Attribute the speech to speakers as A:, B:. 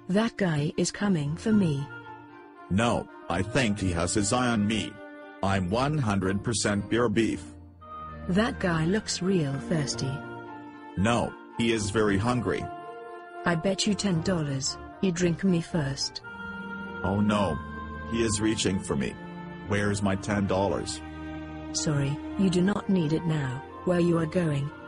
A: That guy is coming for me.
B: No, I think he has his eye on me. I'm 100% pure beef.
A: That guy looks real thirsty.
B: No, he is very hungry.
A: I bet you $10 you drink me first.
B: Oh no. He is reaching for me. Where's my $10?
A: Sorry, you do not need it now. Where you are going?